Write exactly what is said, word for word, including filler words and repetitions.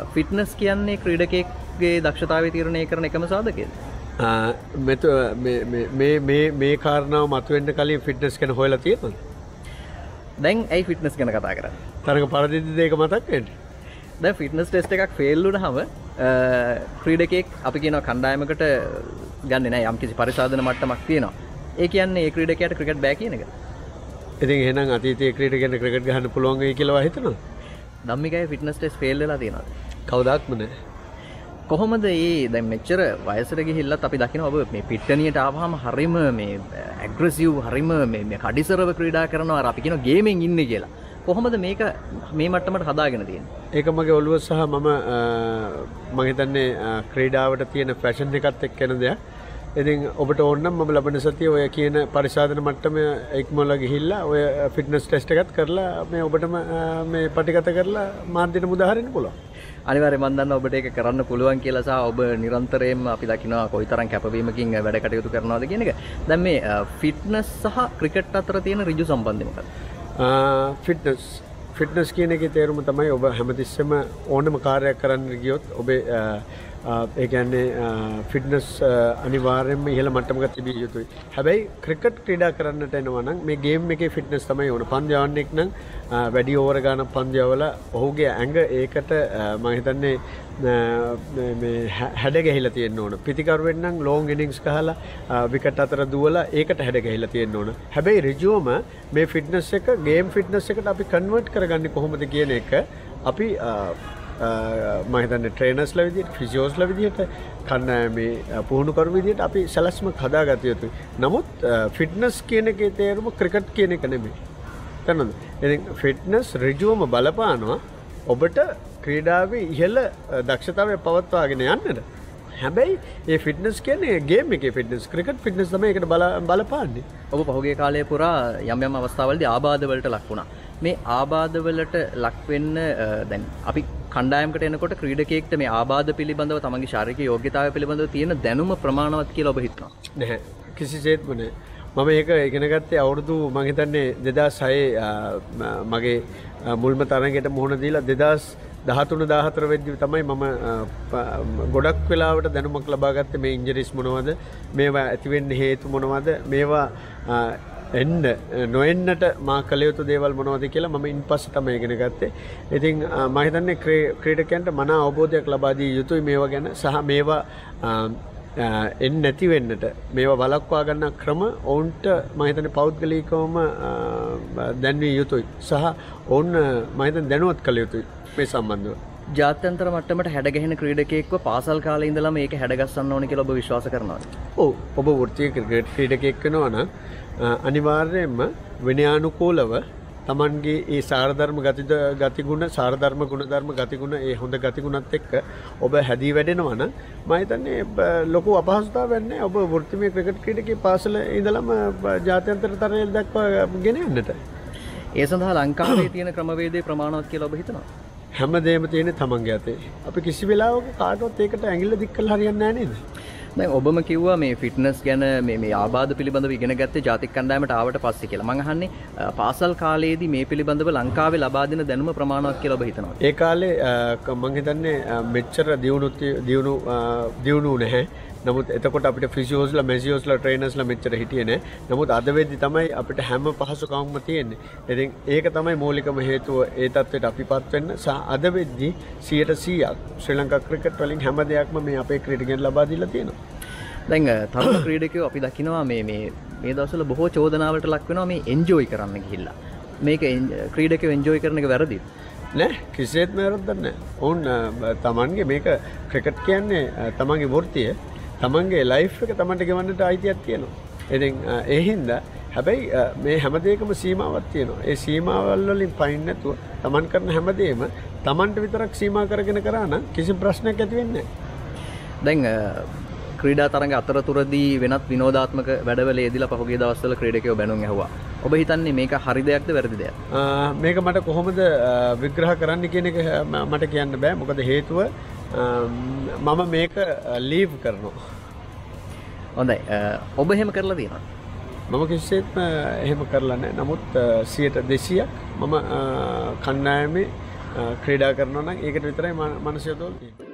Fitness කියන්නේ ක්‍රීඩකයෙක්ගේ දක්ෂතාවය තීරණය කරන එකම සාධකයද? මෙත මේ මේ මේ කාරණාව මතුවෙන්න කලින් ෆිට්නස් ගැන හොයලා තියෙනවද? දැන් ඇයි ෆිට්නස් ගැන කතා කරන්නේ? තරග පරදිද්දී දෙක මතක් වෙන්නේ. දැන් ෆිට්නස් ටෙස්ට් එකක් ෆේල් වුණාම ක්‍රීඩකයෙක් අපි කියනවා කණ්ඩායමකට ගන්නෙ නැහැ, යම් කිසි පරිසාධන මට්ටමක් තියෙනවා. ඒ කියන්නේ ඒ ක්‍රීඩකයාට ක්‍රිකට් බෑ කියන එක. ඉතින් එහෙනම් අතීතයේ ක්‍රීඩකයන්ට ක්‍රිකට් ගහන්න පුළුවන් වෙයි කියලා හිතනවා. ධම්මිකයි ෆිට්නස් ටෙස්ට් ෆේල් වෙලා තියෙනවා. කවදාත්ම නෑ. කොහොමද මේ දැන් මෙච්චර වයසට ගිහිල්ලත් අපි දකිනවා ඔබ මේ පිට්ටනියට ආවහම හරිම මේ ඇග්‍රෙසිව් හරිම මේ මේ කඩිසරව ක්‍රීඩා කරනවා අර අපි කියනවා ගේමින් ඉන්නේ කියලා. කොහොමද මේක මේ මට්ටමට හදාගෙන තියෙන්නේ? ඒක මගේ ඔළුව සහ මම මම හිතන්නේ ක්‍රීඩාවට තියෙන ෆැෂන් එකත් එක්ක යන දෙයක්. ඉතින් ඔබට ඕන නම් මම ලබන සතියේ ඔය කියන පරිශාදන මට්ටම ඉක්මවලා ගිහිල්ලා ඔය ෆිට්නස් ටෙස්ට් එකත් කරලා මේ ඔබටම මේ පටිගත කරලා මාධ්‍යට මුදාහරින්න පුළුවන්. අනිවාර්යයෙන් මම දන්නවා ඔබට ඒක කරන්න පුළුවන් කියලා සහ ඔබ නිරන්තරයෙන්ම අපි දකිනවා කොයිතරම් කැපවීමකින් වැඩ කටයුතු කරනවද කියන එක. දැන් මේ ෆිට්නස් සහ ක්‍රිකට් අතර තියෙන ඍජු සම්බන්ධය මොකක්ද? ෆිට්නස් ෆිට්නස් කියන එකේ තේරුම තමයි ඔබ හැමතිස්සෙම ඕනම කාර්යයක් කරන්න ගියොත් ඔබේ ඒ කියන්නේ ෆිට්නස් අනිවාර්යයෙන්ම ඉහළ මට්ටමක තිබිය යුතුයි. හැබැයි ක්‍රිකට් ක්‍රීඩා කරන්නට එනවා නම් මේ ගේම් එකේ ෆිට්නස් තමයි ඕන. පන්දු යවන්නෙක් නම් වැඩි ඕවර ගන්න පන්දු යවලා ඔහුගේ ඇඟ ඒකට මම හිතන්නේ මේ හැඩ ගැහිලා තියෙන්න ඕන. පිටිකරුවෙන් නම් ලොං ඉනින්ග්ස් ගහලා විකට් අතර දුවලා ඒකට හැඩ ගැහිලා තියෙන්න ඕන. හැබැයි ඍජුවම මේ ෆිට්නස් එක ගේම් ෆිට්නස් එකට අපි කන්වර්ට් කරගන්නේ කොහොමද කියන එක අපි මම හිතන්නේ ට්‍රේනර්ස්ලා විදිහට ෆිසියෝස්ලා විදිහට කණ්ඩායමේ පුහුණු කරු විදිහට අපි සැලැස්මක් හදාගත යුතුයි. නමුත් ෆිට්නස් කියන එකේ තේරුම ක්‍රිකට් කියන එක නෙමෙයි. තනද? ඉතින් ෆිට්නස් ඍජුවම බලපානවා ඔබට ක්‍රීඩාවේ ඉහළ දක්ෂතාවය පවත්වාගෙන යන්නට. හැබැයි මේ ෆිට්නස් කියන්නේ ගේම් එකේ ෆිට්නස් ක්‍රිකට් ෆිට්නස් තමයි ඒකට බලපාන්නේ. ඔබ පහුගිය කාලය පුරා යම් යම් අවස්ථාවලදී ආබාධ වලට ලක් වුණා. මේ ආබාධ වලට ලක් වෙන්න දැන් අපි කණ්ඩායමකට එනකොට ක්‍රීඩකයෙක්ට මේ ආබාධ පිළිබඳව තමන්ගේ ශාරීරික යෝග්‍යතාවය පිළිබඳව තියෙන දැනුම ප්‍රමාණවත් කියලා ඔබ හිතනවා? නැහැ. කිසිසේත්ම නැහැ. මම ඒක ඉගෙන ගත්තේ අවුරුදු මම හිතන්නේ දෙදාස් හයේ මගේ මුල්ම තරඟයට මුහුණ දීලා දෙදාස් දහතුන දහහතර වෙද්දි තමයි මම ගොඩක් වෙලාවට දැනුමක් ලබා ගත්තේ මේ ඉන්ජරිස් මොනවද, මේවා ඇති වෙන්න හේතු මොනවද, මේවා එන්න නොඑන්නට මා කළ යුතු දේවල් මොනවද කියලා මම ඉන්පස්සේ තමයි ඉගෙන ගත්තේ. ඉතින් මම හිතන්නේ ක්‍රීඩකයන්ට මන අවබෝධයක් ලබා දී යුතුයි මේවා ගැන සහ මේවා එන්නේ නැති වෙන්නට මේවා වළක්වා ගන්න ක්‍රම ඔවුන්ට මම හිතන්නේ පෞද්ගලිකවම දැන්විය යුතුයි සහ ඔවුන් මම හිතන්නේ දැනුවත් කළ යුතුයි මේ සම්බන්ධව. ජාත්‍යන්තර මට්ටමට හැඩගැහෙන ක්‍රීඩකයෙක්ව පාසල් කාලේ ඉඳලම මේක හැඩගස්සන්න ඕනේ කියලා ඔබ විශ්වාස කරනවද? ඔව්. ඔබ වෘත්තීය ක්‍රිකට් ක්‍රීඩකයෙක් වෙනවා නම් අනිවාර්යයෙන්ම විනයානුකූලව තමන්ගේ ඒ සාරධර්ම ගති ගතිගුණ සාරධර්ම ගුණධර්ම ගතිගුණ ඒ හොඳ ගතිගුණත් එක්ක ඔබ හැදී වැඩෙනවා නම් මම හිතන්නේ ලොකු අපහසුතාවයක් නැහැ ඔබ වෘත්තීය ක්‍රිකට් ක්‍රීඩකයෙක් පාසල ඉඳලම ජාත්‍යන්තර තරගය දක්වා ගෙන යන්නට. ඒ සඳහා ලංකාවේ තියෙන ක්‍රමවේදයේ ප්‍රමාණවත් කියලා ඔබ හිතනවා? හැමදේම තියෙන්නේ තමන්ගේ අතේ. අපි කිසි වෙලාවක කාටවත් ඒකට ඇඟිල්ල දික් කරලා හරියන්නේ නැහැ නේද? දැන් ඔබම කිව්වා මේ ෆිට්නස් ගැන මේ මේ ආබාධ පිළිබඳව ඉගෙන ගත්තේ ජාතික කණ්ඩායමට ආවට පස්සේ කියලා. මම අහන්නේ පාසල් කාලයේදී මේ පිළිබඳව ලංකාවේ ලබා දෙන දැනුම ප්‍රමාණවත් කියලා ඔබ හිතනවා? ඒ කාලේ මම හිතන්නේ මෙච්චර දියුණු දියුණු දියුණු නැහැ. නමුත් එතකොට අපිට ෆිසියෝස්ලා මෙසියෝස්ලා ට්‍රේනර්ස්ලා මෙච්චර හිටියේ නැහැ. නමුත් අද වෙද්දි තමයි අපිට හැම පහසුකම්ම තියෙන්නේ. ඉතින් ඒක තමයි මූලිකම හේතුව ඒ තත්ත්වයට අපිපත් වෙන්න. සහ අද වෙද්දි සියයට සීයක් ශ්‍රී ලංකා ක්‍රිකට් වලින් හැම දෙයක්ම මේ අපේ ක්‍රීඩකයන් ලබා දීලා තියෙනවා. දැන් තරුණ ක්‍රීඩකයෝ අපි දකිනවා මේ මේ මේ දවස්වල බොහෝ චෝදනාවලට ලක් වෙනවා මේ එන්ජොයි කරන්න ගිහිල්ලා. මේක ක්‍රීඩකයෝ එන්ජොයි කරන එක වැරදිද? නෑ කිසිසේත්ම වැරද්දක් නෑ. ඔවුන් තමන්ගේ මේක ක්‍රිකට් කියන්නේ තමන්ගේ වෘත්තිය තමන්ගේ ලයිෆ් එක තමන්ට ගෙවන්නට අයිතියක් තියෙනවා. ඉතින් ඒ හින්දා හැබැයි මේ හැම දෙයකම සීමාවක් තියෙනවා. ඒ සීමාවල් වලින් පයින් නැතුව තමන් කරන හැම දෙයක්ම තමන්ට විතරක් සීමා කරගෙන කරා නම් කිසි ප්‍රශ්නයක් ඇති වෙන්නේ නැහැ. දැන් ක්‍රීඩා තරඟ අතරතුරදී වෙනත් විනෝදාත්මක වැඩවල යෙදিলা පහුගිය දවස්වල ක්‍රීඩකයෝ බැනුම් ඇහුවා. ඔබ හිතන්නේ මේක හරි දෙයක්ද වැරදි දෙයක්ද? මේක මට කොහොමද විග්‍රහ කරන්න කියන එක මට කියන්න බෑ. මොකද හේතුව මම මේක ලීව් කරනවා. හොඳයි. ඔබ එහෙම කරලා තියෙනවද? මම කිසිසේත්ම එහෙම කරලා නැහැ. නමුත් සියයට දෙසීයක් මම කණ්ඩායමේ ක්‍රීඩා කරනවා නම් ඒකට විතරයි මනස යොදවලා තියෙන්නේ.